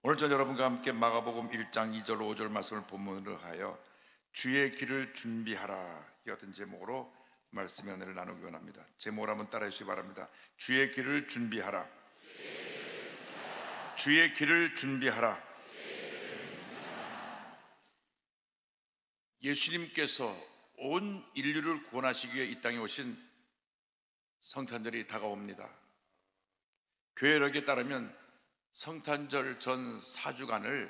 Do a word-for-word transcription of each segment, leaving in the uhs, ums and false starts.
오늘 전 여러분과 함께 마가복음 일 장 이 절 오 절 말씀을 본문으로 하여 주의 길을 준비하라 이 같은 제목으로 말씀의 은혜를 나누기 원합니다. 제목을 한번 따라해 주시기 바랍니다. 주의 길을 준비하라. 주의 길을 준비하라. 예수님께서 온 인류를 구원하시기 위해 이 땅에 오신 성탄절이 다가옵니다. 교회력에 따르면 성탄절 전 사 주간을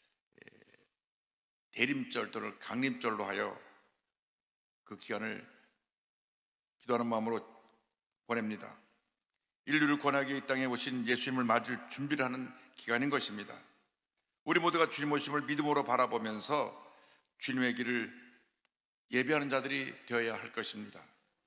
대림절 또는 강림절로 하여 그 기간을 기도하는 마음으로 보냅니다. 인류를 구원하기 위해 이 땅에 오신 예수님을 맞을 준비를 하는 기간인 것입니다. 우리 모두가 주님 오심을 믿음으로 바라보면서 주님의 길을 예배하는 자들이 되어야 할 것입니다.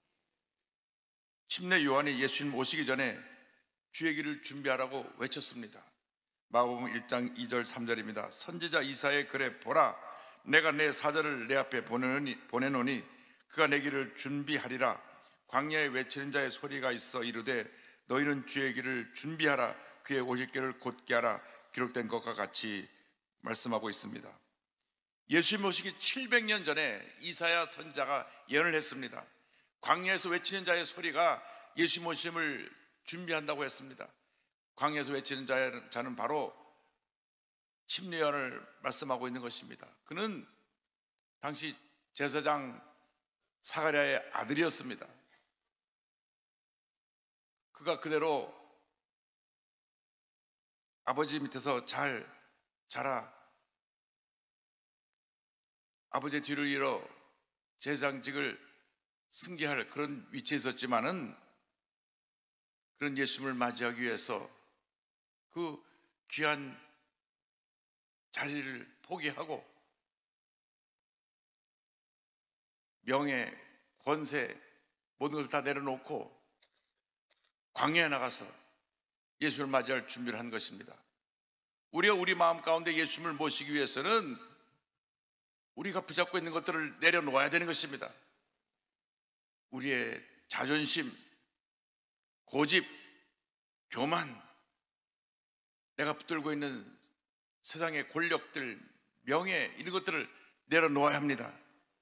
침례 요한이 예수님 오시기 전에 주의 길을 준비하라고 외쳤습니다. 마가복음 일 장 이 절 삼 절입니다. 선지자 이사야의 글에 보라, 내가 내 사자를 내 앞에 보내노니, 보내노니 그가 내 길을 준비하리라. 광야에 외치는 자의 소리가 있어 이르되 너희는 주의 길을 준비하라. 그의 오실 길을 곧게 하라. 기록된 것과 같이 말씀하고 있습니다. 예수님 오시기 칠백 년 전에 이사야 선지자가 예언을 했습니다. 광야에서 외치는 자의 소리가 예수님 오심을 준비한다고 했습니다. 광야에서 외치는 자는 바로 침례 요한을 말씀하고 있는 것입니다. 그는 당시 제사장 사가랴의 아들이었습니다. 그가 그대로 아버지 밑에서 잘 자라 아버지의 뒤를 이어 제사장직을 승계할 그런 위치에 있었지만은 그런 예수님을 맞이하기 위해서 그 귀한 자리를 포기하고 명예, 권세 모든 것을 다 내려놓고 광야에 나가서 예수님을 맞이할 준비를 한 것입니다. 우리가 우리 마음 가운데 예수님을 모시기 위해서는 우리가 붙잡고 있는 것들을 내려놓아야 되는 것입니다. 우리의 자존심, 고집, 교만, 내가 붙들고 있는 세상의 권력들, 명예 이런 것들을 내려놓아야 합니다.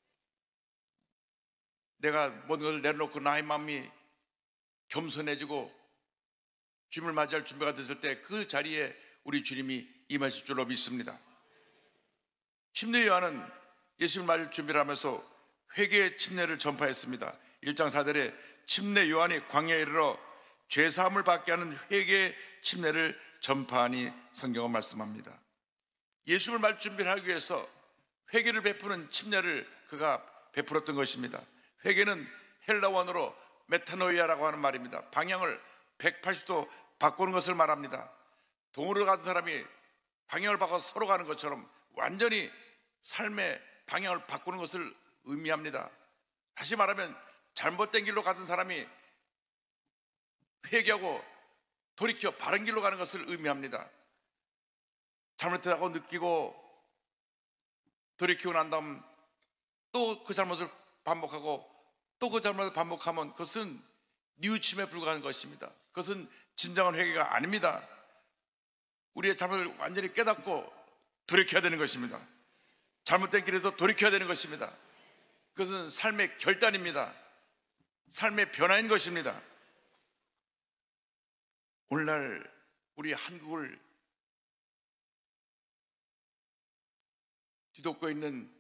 내가 모든 것을 내려놓고 나의 마음이 겸손해지고 주님을 맞이할 준비가 됐을 때 그 자리에 우리 주님이 임하실 줄로 믿습니다. 침례 요한은 예수님을 맞을 준비를 하면서 회개의 침례를 전파했습니다. 일 장 사 절에 침례 요한이 광야에 이르러 죄사함을 받게 하는 회개의 침례를 전파하니 성경은 말씀합니다. 예수님을 맞을 준비를 하기 위해서 회개를 베푸는 침례를 그가 베풀었던 것입니다. 회개는 헬라어로 메타노이아라고 하는 말입니다. 방향을 백팔십 도 바꾸는 것을 말합니다. 동으로 가던 사람이 방향을 바꿔 서로 가는 것처럼 완전히 삶의 방향을 바꾸는 것을 의미합니다. 다시 말하면 잘못된 길로 가던 사람이 회개하고 돌이켜 바른 길로 가는 것을 의미합니다. 잘못했다고 느끼고 돌이키고 난 다음 또 그 잘못을 반복하고 또 그 잘못을 반복하면 그것은 뉘우침에 불과한 것입니다. 그것은 진정한 회개가 아닙니다. 우리의 잘못을 완전히 깨닫고 돌이켜야 되는 것입니다. 잘못된 길에서 돌이켜야 되는 것입니다. 그것은 삶의 결단입니다. 삶의 변화인 것입니다. 오늘날 우리 한국을 뒤덮고 있는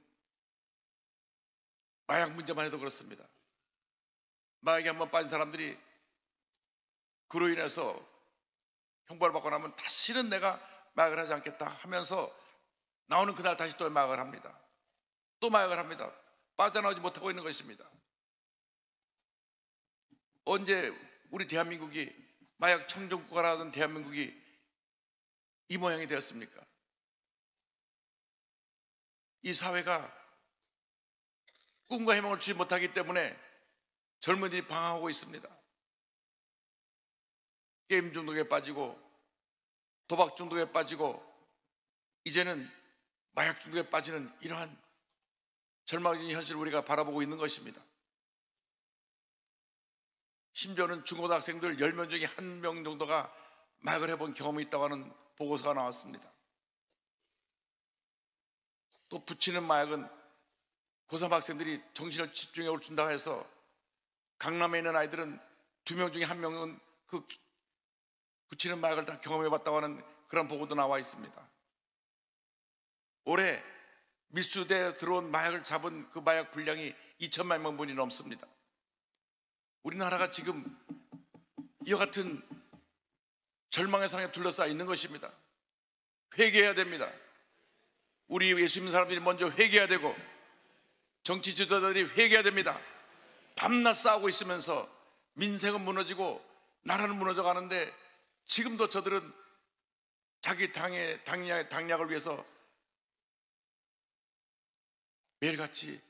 마약 문제만 해도 그렇습니다. 마약에 한번 빠진 사람들이 그로 인해서 형벌을 받고 나면 다시는 내가 마약을 하지 않겠다 하면서 나오는 그날 다시 또 마약을 합니다. 또 마약을 합니다. 빠져나오지 못하고 있는 것입니다. 언제 우리 대한민국이 마약 청정국가라던 대한민국이 이 모양이 되었습니까? 이 사회가 꿈과 희망을 주지 못하기 때문에 젊은이들이 방황하고 있습니다. 게임 중독에 빠지고 도박 중독에 빠지고 이제는 마약 중독에 빠지는 이러한 절망적인 현실을 우리가 바라보고 있는 것입니다. 심지어는 중고등학생들 열 명 중에 한 명 정도가 마약을 해본 경험이 있다고 하는 보고서가 나왔습니다. 또 붙이는 마약은 고삼 학생들이 정신을 집중해 올 준다고 해서 강남에 있는 아이들은 두 명 중에 한 명은 그 붙이는 마약을 다 경험해 봤다고 하는 그런 보고도 나와 있습니다. 올해 밀수대에 들어온 마약을 잡은 그 마약 분량이 이천만 명분이 넘습니다. 우리나라가 지금 이와 같은 절망의 상에 둘러싸여 있는 것입니다. 회개해야 됩니다. 우리 예수 믿는 사람들이 먼저 회개해야 되고 정치 지도자들이 회개해야 됩니다. 밤낮 싸우고 있으면서 민생은 무너지고 나라는 무너져 가는데 지금도 저들은 자기 당의 당약, 당략을 위해서 매일같이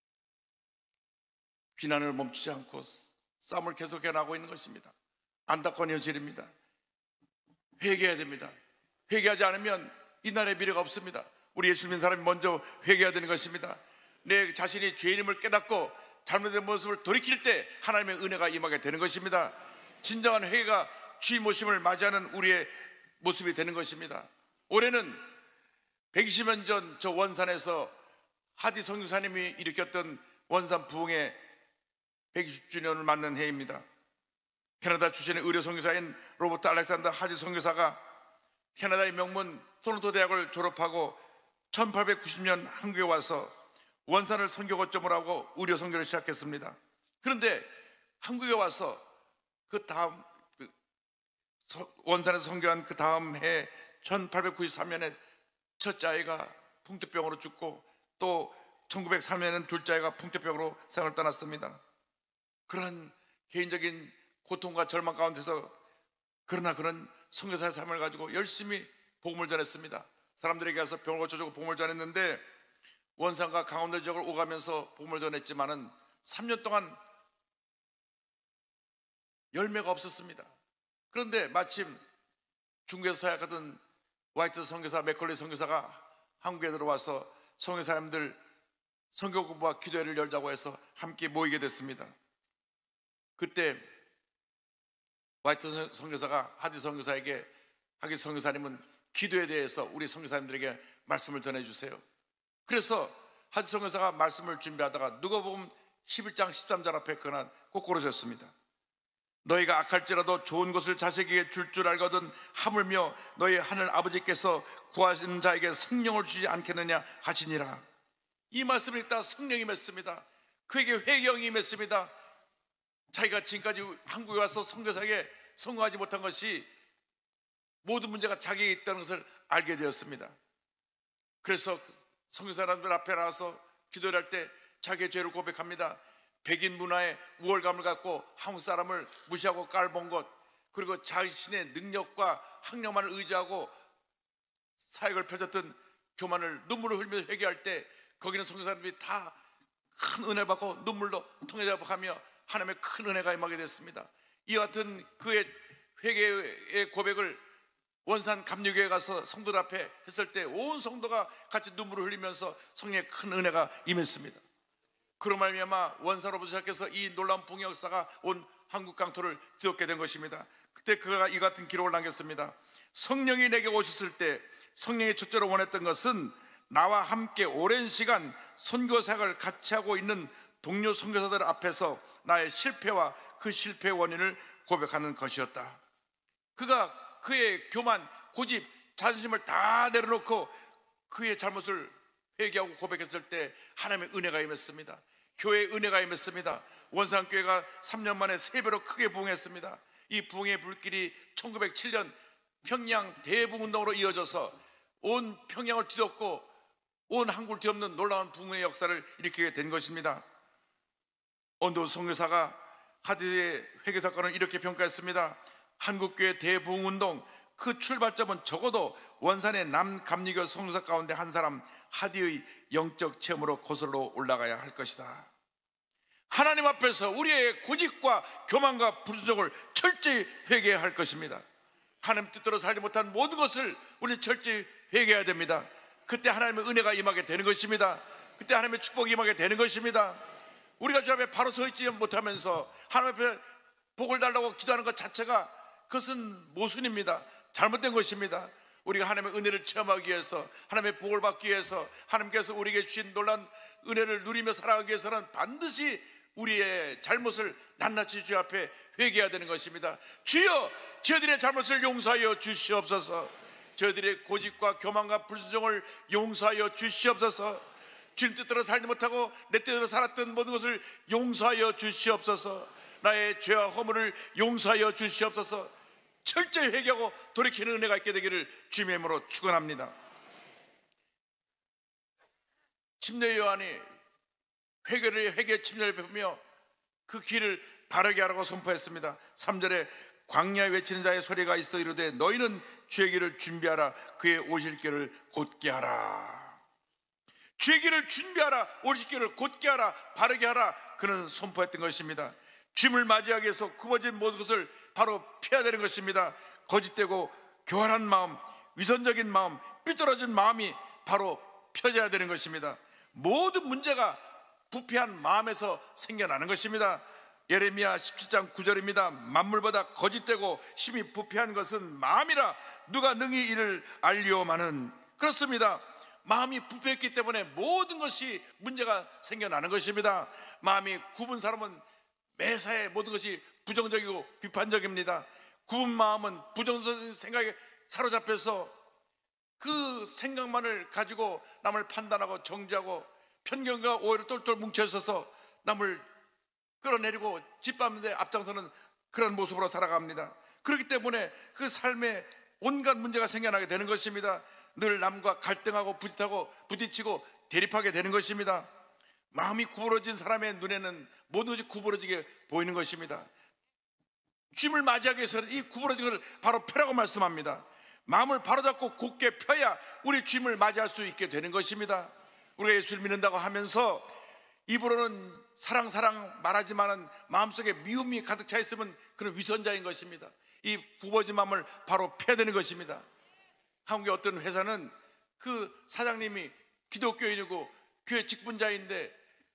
비난을 멈추지 않고 싸움을 계속해 나가고 있는 것입니다. 안타까운 현실입니다. 회개해야 됩니다. 회개하지 않으면 이 나라의 미래가 없습니다. 우리 예수 믿는 사람이 먼저 회개해야 되는 것입니다. 내 자신이 죄인임을 깨닫고 잘못된 모습을 돌이킬 때 하나님의 은혜가 임하게 되는 것입니다. 진정한 회개가 주의 모심을 맞이하는 우리의 모습이 되는 것입니다. 올해는 백이십 년 전 저 원산에서 하디 선교사님이 일으켰던 원산 부흥의 백이십 주년을 맞는 해입니다. 캐나다 출신의 의료 선교사인 로버트 알렉산더 하디 선교사가 캐나다의 명문 토론토 대학을 졸업하고 천팔백구십 년 한국에 와서 원산을 선교 거점으로 하고 의료 선교를 시작했습니다. 그런데 한국에 와서 그 다음 원산에서 선교한 그 다음 해 천팔백구십삼 년에 첫째 아이가 풍토병으로 죽고 또 천구백삼 년에는 둘째 아이가 풍토병으로 세상을 떠났습니다. 그런 개인적인 고통과 절망 가운데서 그러나 그런 선교사의 삶을 가지고 열심히 복음을 전했습니다. 사람들에게 가서 병을 고쳐주고 복음을 전했는데 원산과 강원도 지역을 오가면서 복음을 전했지만은 삼 년 동안 열매가 없었습니다. 그런데 마침 중국에서 사역하던 화이트 선교사 맥컬리 선교사가 한국에 들어와서 선교사님들 선교 공부와 기도회를 열자고 해서 함께 모이게 됐습니다. 그때 화이트 선교사가 하디 선교사에게 하디 선교사님은 기도에 대해서 우리 선교사님들에게 말씀을 전해주세요. 그래서 하디 선교사가 말씀을 준비하다가 누가복음 십일 장 십삼 절 앞에 그날 꼭 고르셨습니다. 너희가 악할지라도 좋은 것을 자식에게 줄 줄 알거든 하물며 너희 하늘 아버지께서 구하시는 자에게 성령을 주지 않겠느냐 하시니라. 이 말씀을 읽다 성령이 맺습니다. 그에게 회경이 임했습니다. 자기가 지금까지 한국에 와서 선교사에게 성공하지 못한 것이 모든 문제가 자기에게 있다는 것을 알게 되었습니다. 그래서 선교사람들 앞에 나와서 기도를 할 때 자기의 죄를 고백합니다. 백인 문화의 우월감을 갖고 한국 사람을 무시하고 깔본 것, 그리고 자신의 능력과 학력만을 의지하고 사역을 펼쳤던 교만을 눈물을 흘리며 회개할 때 거기는 선교사님들이 다 큰 은혜를 받고 눈물로 통해자복하며 하나님의 큰 은혜가 임하게 됐습니다. 이와 같은 그의 회개의 고백을 원산 감리교회에 가서 성도들 앞에 했을 때 온 성도가 같이 눈물을 흘리면서 성령의 큰 은혜가 임했습니다. 그로 말미암아 원산으로부터 시작해서 이 놀라운 부흥의 역사가 온 한국 강토를 뒤덮게 된 것입니다. 그때 그가 이 같은 기록을 남겼습니다. 성령이 내게 오셨을 때 성령이 첫째로 원했던 것은 나와 함께 오랜 시간 선교 사역을 같이 하고 있는 동료 선교사들 앞에서 나의 실패와 그 실패의 원인을 고백하는 것이었다. 그가 그의 교만, 고집, 자존심을 다 내려놓고 그의 잘못을 회개하고 고백했을 때 하나님의 은혜가 임했습니다. 교회의 은혜가 임했습니다. 원산교회가 삼 년 만에 세 배로 크게 부흥했습니다. 이 부흥의 불길이 천구백칠 년 평양 대부흥운동으로 이어져서 온 평양을 뒤덮고 온 한국을 뒤덮는 놀라운 부흥의 역사를 일으키게 된 것입니다. 언도 선교사가 하디의 회개 사건을 이렇게 평가했습니다. 한국교회 대부흥운동 그 출발점은 적어도 원산의 남감리교 선교사 가운데 한 사람 하디의 영적 체험으로 거슬러 올라가야 할 것이다. 하나님 앞에서 우리의 고집과 교만과 부르짖음을 철저히 회개해야 할 것입니다. 하나님 뜻대로 살지 못한 모든 것을 우리는 철저히 회개해야 됩니다. 그때 하나님의 은혜가 임하게 되는 것입니다. 그때 하나님의 축복이 임하게 되는 것입니다. 우리가 주 앞에 바로 서 있지 못하면서 하나님 앞에 복을 달라고 기도하는 것 자체가 그것은 모순입니다. 잘못된 것입니다. 우리가 하나님의 은혜를 체험하기 위해서, 하나님의 복을 받기 위해서, 하나님께서 우리에게 주신 놀라운 은혜를 누리며 살아가기 위해서는 반드시 우리의 잘못을 낱낱이 주 앞에 회개해야 되는 것입니다. 주여, 저희들의 잘못을 용서하여 주시옵소서. 저희들의 고집과 교만과 불순종을 용서하여 주시옵소서. 주님 뜻대로 살지 못하고 내 뜻대로 살았던 모든 것을 용서하여 주시옵소서. 나의 죄와 허물을 용서하여 주시옵소서. 철저히 회개하고 돌이키는 은혜가 있게 되기를 주님의 이름으로 축원합니다. 침례 요한이 회개를 회개 침례를 베푸며 그 길을 바르게 하라고 선포했습니다. 삼 절에 광야에 외치는 자의 소리가 있어 이르되 너희는 주의 길을 준비하라. 그의 오실 길을 곧게 하라. 주의 길을 준비하라. 오실 길을 곧게 하라. 바르게 하라. 그는 선포했던 것입니다. 주님을 맞이하기 위해서 굽어진 모든 것을 바로 피해야 되는 것입니다. 거짓되고 교활한 마음, 위선적인 마음, 삐뚤어진 마음이 바로 펴져야 되는 것입니다. 모든 문제가 부패한 마음에서 생겨나는 것입니다. 예레미야 십칠 장 구 절입니다. 만물보다 거짓되고 심히 부패한 것은 마음이라 누가 능히 이를 알리오마는. 그렇습니다. 마음이 부패했기 때문에 모든 것이 문제가 생겨나는 것입니다. 마음이 굽은 사람은 매사에 모든 것이 부정적이고 비판적입니다. 굽은 마음은 부정적인 생각에 사로잡혀서 그 생각만을 가지고 남을 판단하고 정죄하고 편견과 오해로 똘똘 뭉쳐있어서 남을 끌어내리고 짓밟는 데 앞장서는 그런 모습으로 살아갑니다. 그렇기 때문에 그 삶에 온갖 문제가 생겨나게 되는 것입니다. 늘 남과 갈등하고 부딪하고 부딪히고 대립하게 되는 것입니다. 마음이 구부러진 사람의 눈에는 모든 것이 구부러지게 보이는 것입니다. 주님을 맞이하기 위해서는 이 구부러진 것을 바로 펴라고 말씀합니다. 마음을 바로잡고 곧게 펴야 우리 주님을 맞이할 수 있게 되는 것입니다. 우리가 예수를 믿는다고 하면서 입으로는 사랑 사랑 말하지만은 마음속에 미움이 가득 차 있으면 그런 위선자인 것입니다. 이 굽어진 마음을 바로 펴야 되는 것입니다. 한국의 어떤 회사는 그 사장님이 기독교인이고 교회 직분자인데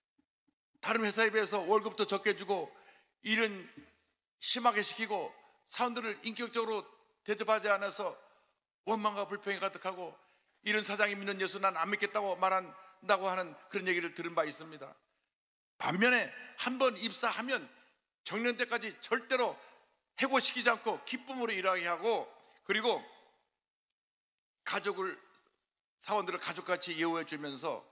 다른 회사에 비해서 월급도 적게 주고 일은 심하게 시키고 사람들을 인격적으로 대접하지 않아서 원망과 불평이 가득하고 이런 사장이 믿는 예수 난 안 믿겠다고 말한다고 하는 그런 얘기를 들은 바 있습니다. 반면에 한번 입사하면 정년 때까지 절대로 해고시키지 않고 기쁨으로 일하게 하고, 그리고 가족을 사원들을 가족같이 예우해 주면서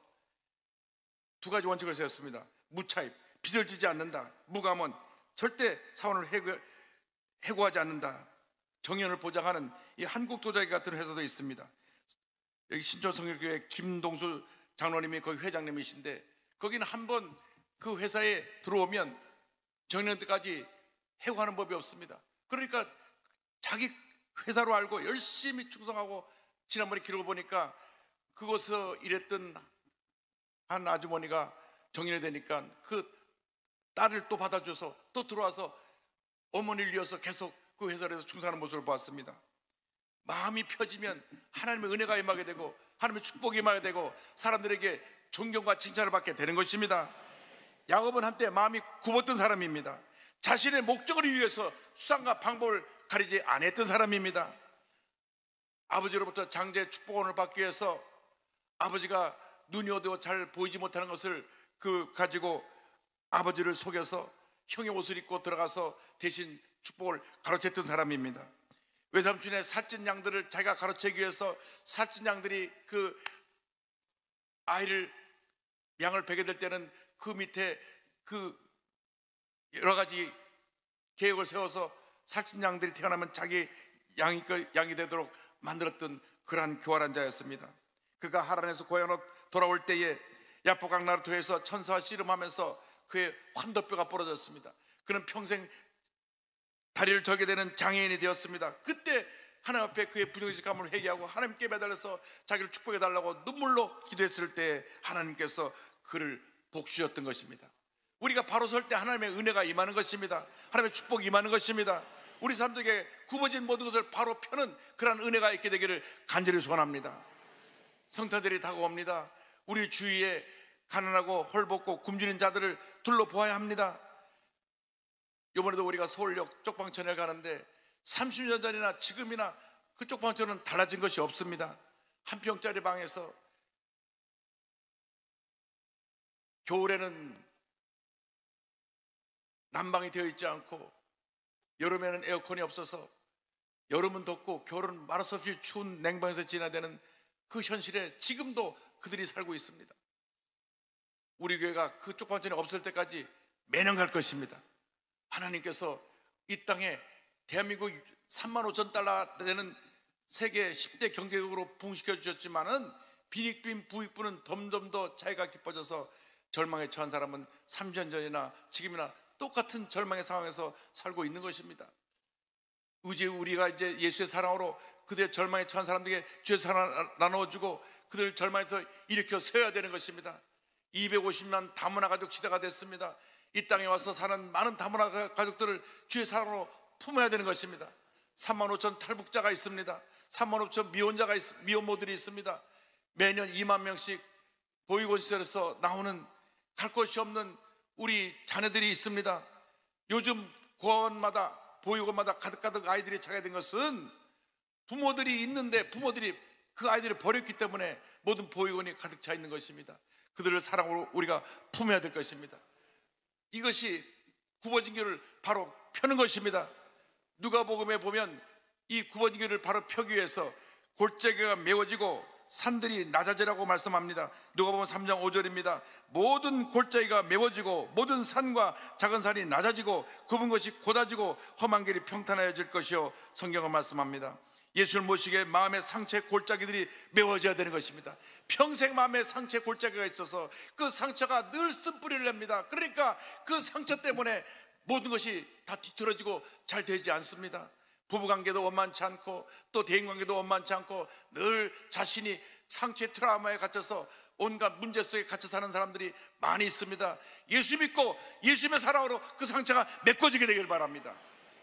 두 가지 원칙을 세웠습니다. 무차입, 빚을 지지 않는다. 무감원, 절대 사원을 해고, 해고하지 않는다. 정년을 보장하는 이 한국도자기 같은 회사도 있습니다. 여기 신촌성결교회 김동수 장로님이 거기 회장님이신데 거기는 한번 그 회사에 들어오면 정년 때까지 해고하는 법이 없습니다. 그러니까 자기 회사로 알고 열심히 충성하고, 지난번에 기록을 보니까 그곳에서 일했던 한 아주머니가 정년이 되니까 그 딸을 또 받아줘서 또 들어와서 어머니를 이어서 계속 그 회사에서 충성하는 모습을 보았습니다. 마음이 펴지면 하나님의 은혜가 임하게 되고 하나님의 축복이 임하게 되고 사람들에게 존경과 칭찬을 받게 되는 것입니다. 야곱은 한때 마음이 굽었던 사람입니다. 자신의 목적을 이루기 위해서 수단과 방법을 가리지 않았던 사람입니다. 아버지로부터 장자의 축복원을 받기 위해서 아버지가 눈이 어두워 잘 보이지 못하는 것을 그 가지고 아버지를 속여서 형의 옷을 입고 들어가서 대신 축복을 가로챘던 사람입니다. 외삼촌의 살찐 양들을 자기가 가로채기 위해서 살찐 양들이 그 아이를 양을 베게 될 때는 그 밑에 그 여러 가지 계획을 세워서 살찐 양들이 태어나면 자기 양이, 양이 되도록 만들었던 그러한 교활한 자였습니다. 그가 하란에서 고향으로 돌아올 때에 야포강 나루토에서 천사와 씨름하면서 그의 환도뼈가 부러졌습니다. 그는 평생 다리를 절게 되는 장애인이 되었습니다. 그때 하나님 앞에 그의 부정직함을 회개하고 하나님께 매달려서 자기를 축복해 달라고 눈물로 기도했을 때 하나님께서 그를 복주셨던 것입니다. 우리가 바로 설 때 하나님의 은혜가 임하는 것입니다. 하나님의 축복이 임하는 것입니다. 우리 삶속에 굽어진 모든 것을 바로 펴는 그러한 은혜가 있게 되기를 간절히 소원합니다. 성탄절이 다가옵니다. 우리 주위에 가난하고 헐벗고 굶주린 자들을 둘러보아야 합니다. 이번에도 우리가 서울역 쪽방천을 가는데 삼십 년 전이나 지금이나 그쪽 방처는 달라진 것이 없습니다. 한 평짜리 방에서 겨울에는 난방이 되어 있지 않고 여름에는 에어컨이 없어서 여름은 덥고 겨울은 말할 수 없이 추운 냉방에서 지내야 되는 그 현실에 지금도 그들이 살고 있습니다. 우리 교회가 그쪽 방전이 없을 때까지 매년 갈 것입니다. 하나님께서 이 땅에 대한민국 삼만 오천 달러 되는 세계 십 대 경제국으로 부흥시켜 주셨지만은 빈익빈 부익부는 점점 더 차이가 깊어져서 절망에 처한 사람은 삼 년 전이나 지금이나 똑같은 절망의 상황에서 살고 있는 것입니다. 이제 우리가 이제 예수의 사랑으로 그들의 절망에 처한 사람들에게 주의 사랑을 나눠주고 그들 절망에서 일으켜 세워야 되는 것입니다. 이백오십만 다문화 가족 시대가 됐습니다. 이 땅에 와서 사는 많은 다문화 가족들을 주의 사랑으로 품어야 되는 것입니다. 삼만 오천 탈북자가 있습니다. 삼만 오천 미혼자가 있, 미혼모들이 있습니다. 매년 이만 명씩 보육원 시설에서 나오는 갈 곳이 없는 우리 자녀들이 있습니다. 요즘 고아원마다 보육원마다 가득가득 아이들이 차게 된 것은 부모들이 있는데 부모들이 그 아이들을 버렸기 때문에 모든 보육원이 가득 차 있는 것입니다. 그들을 사랑으로 우리가 품어야 될 것입니다. 이것이 굽어진 길을 바로 펴는 것입니다. 누가복음에 보면 이 굽어진 길을 바로 펴기 위해서 골짜기가 메워지고 산들이 낮아지라고 말씀합니다. 누가복음 삼 장 오 절입니다. 모든 골짜기가 메워지고 모든 산과 작은 산이 낮아지고 굽은 것이 곧아지고 험한 길이 평탄하여질 것이요, 성경은 말씀합니다. 예수를 모시기에 마음의 상처의 골짜기들이 메워져야 되는 것입니다. 평생 마음의 상처의 골짜기가 있어서 그 상처가 늘 쓴뿌리를 냅니다. 그러니까 그 상처 때문에 모든 것이 다 뒤틀어지고 잘 되지 않습니다. 부부관계도 원만치 않고 또 대인관계도 원만치 않고 늘 자신이 상처의 트라우마에 갇혀서 온갖 문제 속에 갇혀 사는 사람들이 많이 있습니다. 예수 믿고 예수님의 사랑으로 그 상처가 메꿔지게 되길 바랍니다.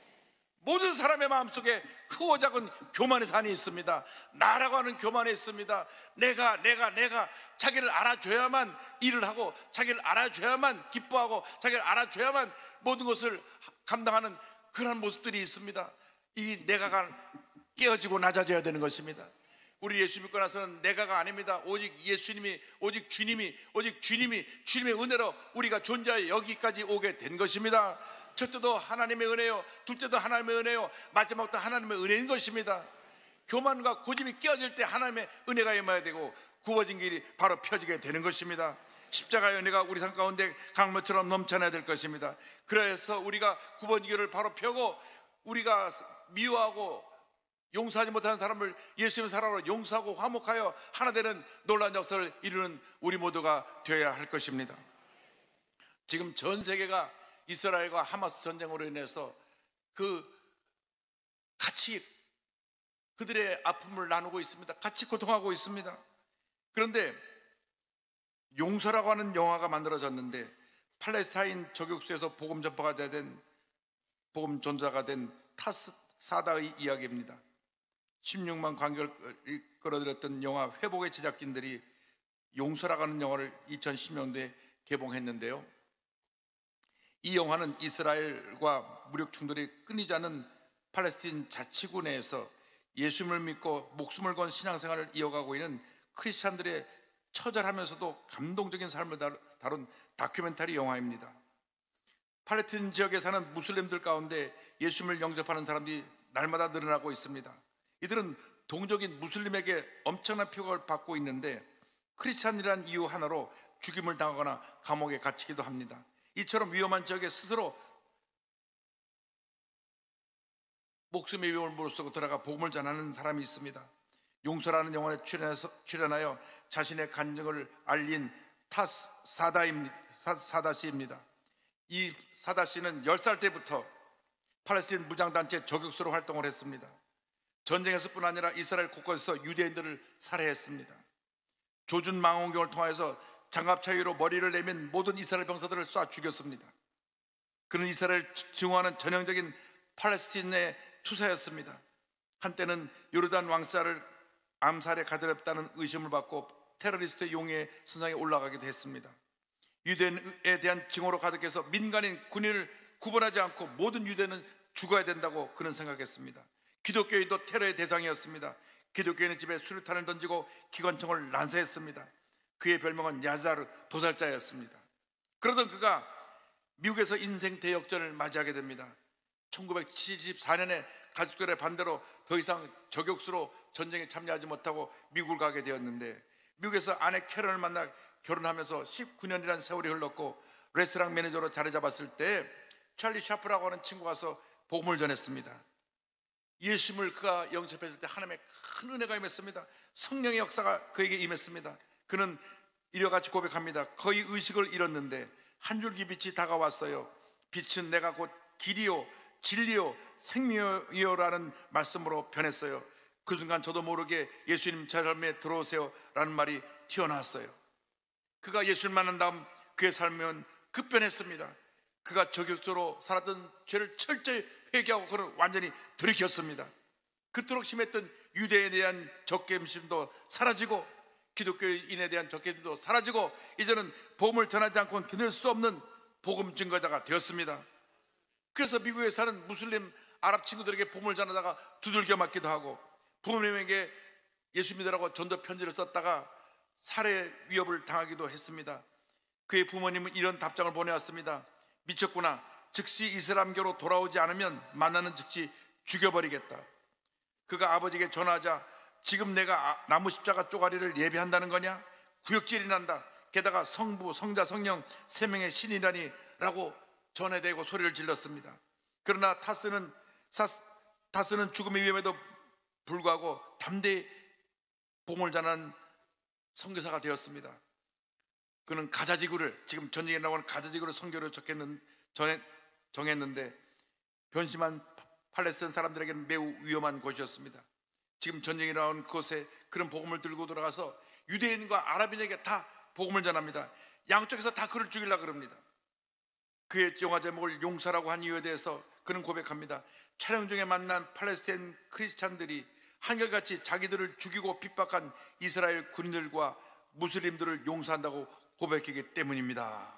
모든 사람의 마음속에 크고 작은 교만의 산이 있습니다. 나라고 하는 교만이 있습니다. 내가 내가 내가 자기를 알아줘야만 일을 하고 자기를 알아줘야만 기뻐하고 자기를 알아줘야만 모든 것을 감당하는 그런 모습들이 있습니다. 이 내가가 깨어지고 낮아져야 되는 것입니다. 우리 예수 믿고 나서는 내가가 아닙니다. 오직 예수님이, 오직 주님이, 오직 주님이, 주님의 은혜로 우리가 존재하여 여기까지 오게 된 것입니다. 첫째도 하나님의 은혜요, 둘째도 하나님의 은혜요, 마지막도 하나님의 은혜인 것입니다. 교만과 고집이 깨어질 때 하나님의 은혜가 임해야 되고 구워진 길이 바로 펴지게 되는 것입니다. 십자가의 은혜가 우리 삶 가운데 강물처럼 넘쳐나야 될 것입니다. 그래서 우리가 구워진 길을 바로 펴고 우리가 미워하고 용서하지 못하는 사람을 예수님의 사랑으로 용서하고 화목하여 하나 되는 놀라운 역사를 이루는 우리 모두가 되어야 할 것입니다. 지금 전 세계가 이스라엘과 하마스 전쟁으로 인해서 그 같이 그들의 아픔을 나누고 있습니다. 같이 고통하고 있습니다. 그런데 용서라고 하는 영화가 만들어졌는데 팔레스타인 저격수에서 복음 전파가 된 복음 전자가 된 타스 사다의 이야기입니다. 십육만 관객을 끌어들였던 영화 회복의 제작진들이 용서라고 하는 영화를 이천십 년도에 개봉했는데요. 이 영화는 이스라엘과 무력 충돌이 끊이지 않는 팔레스틴 자치구 내에서 예수님을 믿고 목숨을 건 신앙생활을 이어가고 있는 크리스찬들의 처절하면서도 감동적인 삶을 다룬 다큐멘터리 영화입니다. 팔레스틴 지역에 사는 무슬림들 가운데 예수님을 영접하는 사람들이 날마다 늘어나고 있습니다. 이들은 동족인 무슬림에게 엄청난 피격을 받고 있는데 크리스찬이라는 이유 하나로 죽임을 당하거나 감옥에 갇히기도 합니다. 이처럼 위험한 지역에 스스로 목숨의 위험을 무릅쓰고 들어가 복음을 전하는 사람이 있습니다. 용서라는 영화에 출연해서, 출연하여 자신의 간증을 알린 타스 사다시입니다. 이 사다시는 열 살 때부터 팔레스틴 무장단체 저격수로 활동을 했습니다. 전쟁에서뿐 아니라 이스라엘 곳곳에서 유대인들을 살해했습니다. 조준 망원경을 통해서 장갑차 위로 머리를 내민 모든 이스라엘 병사들을 쏴 죽였습니다. 그는 이스라엘 증오하는 전형적인 팔레스틴의 투사였습니다. 한때는 요르단 왕사를 암살에 가드렸다는 의심을 받고 테러리스트의 용의 선상에 올라가기도 했습니다. 유대인에 대한 증오로 가득해서 민간인 군인을 구분하지 않고 모든 유대인은 죽어야 된다고 그는 생각했습니다. 기독교인도 테러의 대상이었습니다. 기독교인의 집에 수류탄을 던지고 기관총을 난사했습니다. 그의 별명은 야자르 도살자였습니다. 그러던 그가 미국에서 인생 대역전을 맞이하게 됩니다. 천구백칠십사 년에 가족들의 반대로 더 이상 저격수로 전쟁에 참여하지 못하고 미국을 가게 되었는데, 미국에서 아내 캐런을 만나 결혼하면서 십구 년이라는 세월이 흘렀고 레스토랑 매니저로 자리 잡았을 때 찰리 샤프라고 하는 친구가 와서 복음을 전했습니다. 예수님을 그가 영접했을 때 하나님의 큰 은혜가 임했습니다. 성령의 역사가 그에게 임했습니다. 그는 이와 같이 고백합니다. 거의 의식을 잃었는데 한 줄기 빛이 다가왔어요. 빛은 내가 곧 길이요 진리요 생명이요라는 말씀으로 변했어요. 그 순간 저도 모르게 예수님 제 삶에 들어오세요 라는 말이 튀어나왔어요. 그가 예수를 만난 다음 그의 삶은 급변했습니다. 그가 저격수로 살았던 죄를 철저히 회개하고 그를 완전히 돌이켰습니다. 그토록 심했던 유대에 대한 적개심도 사라지고 기독교인에 대한 적개심도 사라지고 이제는 복음을 전하지 않고는 견딜 수 없는 복음 증거자가 되었습니다. 그래서 미국에 사는 무슬림 아랍 친구들에게 복음을 전하다가 두들겨 맞기도 하고 부모님에게 예수 믿으라고 전도 편지를 썼다가 살해 위협을 당하기도 했습니다. 그의 부모님은 이런 답장을 보내왔습니다. 미쳤구나. 즉시 이슬람교로 돌아오지 않으면 만나는 즉시 죽여버리겠다. 그가 아버지에게 전화하자 지금 내가 나무 십자가 쪼가리를 예배한다는 거냐? 구역질이 난다. 게다가 성부, 성자, 성령 세 명의 신이라니 라고 전해대고 소리를 질렀습니다. 그러나 타스는 타스는 죽음의 위험에도 불구하고 담대히 복음을 전하는 선교사가 되었습니다. 그는 가자지구를, 지금 전쟁에 나오는 가자지구를 선교로 정했는데 변심한 팔레스타인 사람들에게는 매우 위험한 곳이었습니다. 지금 전쟁이 나온 그곳에 그런 복음을 들고 돌아가서 유대인과 아랍인에게 다 복음을 전합니다. 양쪽에서 다 그를 죽이려고 그럽니다. 그의 영화 제목을 용서라고 한 이유에 대해서 그는 고백합니다. 촬영 중에 만난 팔레스타인 크리스찬들이 한결같이 자기들을 죽이고 핍박한 이스라엘 군인들과 무슬림들을 용서한다고 고백했기 때문입니다.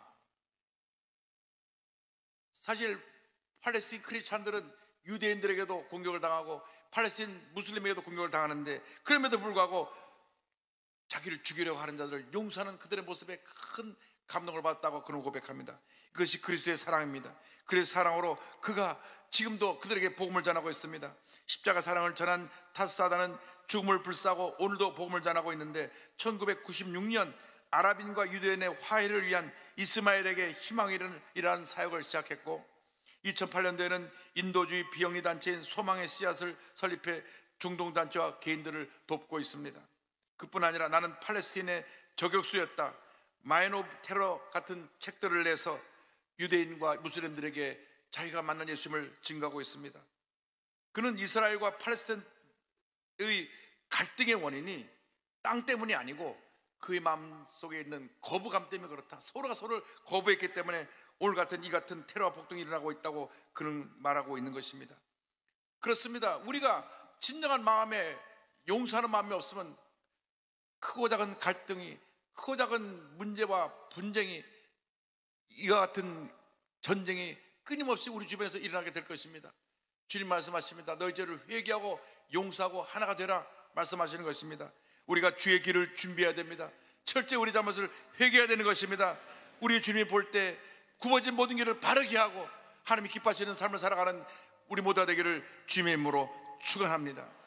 사실 팔레스타인 크리스찬들은 유대인들에게도 공격을 당하고 팔레스타인 무슬림에게도 공격을 당하는데 그럼에도 불구하고 자기를 죽이려고 하는 자들을 용서하는 그들의 모습에 큰 감동을 받았다고 그는 고백합니다. 그것이 그리스도의 사랑입니다. 그래서 사랑으로 그가 지금도 그들에게 복음을 전하고 있습니다. 십자가 사랑을 전한 타스사다는 죽음을 불사하고 오늘도 복음을 전하고 있는데 천구백구십육 년 아랍인과 유대인의 화해를 위한 이스마엘에게 희망이라는 사역을 시작했고 이천팔 년도에는 인도주의 비영리 단체인 소망의 씨앗을 설립해 중동단체와 개인들을 돕고 있습니다. 그뿐 아니라 나는 팔레스타인의 저격수였다, 마인 오브 테러 같은 책들을 내서 유대인과 무슬림들에게 자기가 만난 예수님을 증거하고 있습니다. 그는 이스라엘과 팔레스타인의 갈등의 원인이 땅 때문이 아니고 그의 마음속에 있는 거부감 때문에 그렇다, 서로가 서로를 거부했기 때문에 오늘 같은 이 같은 테러와 폭동이 일어나고 있다고 그는 말하고 있는 것입니다. 그렇습니다. 우리가 진정한 마음에 용서하는 마음이 없으면 크고 작은 갈등이, 크고 작은 문제와 분쟁이, 이와 같은 전쟁이 끊임없이 우리 주변에서 일어나게 될 것입니다. 주님 말씀하십니다. 너희 죄를 회개하고 용서하고 하나가 되라 말씀하시는 것입니다. 우리가 주의 길을 준비해야 됩니다. 철저히 우리 잘못을 회개해야 되는 것입니다. 우리 주님이 볼 때 굽어진 모든 길을 바르게 하고 하나님이 기뻐하시는 삶을 살아가는 우리 모두가 되기를 주님의 이름으로 축원합니다.